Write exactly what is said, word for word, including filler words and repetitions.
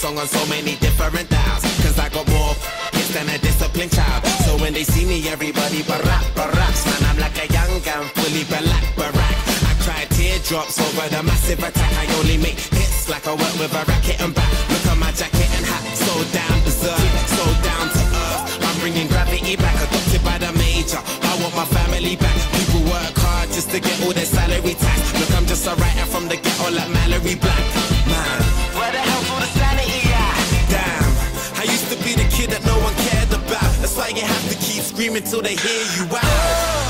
song on so many different dials. Cause I got more hits than a disciplined child. So when they see me, everybody barack, baracks. Man, I'm like a young gun, fully black, barack. I cry teardrops over the massive attack. I only make hits like I work with a racket and back. Look at my jacket and hat, so down berserk, so down to earth. I'm bringing gravity back, adopted by the major. I want my family back. People work hard just to get all their salary tax. Look, I'm just a writer from the ghetto like Mallory Black. Man, where the hell's all the sanity at? Damn, I used to be the kid that no one cared about. That's why you have to keep screaming till they hear you out.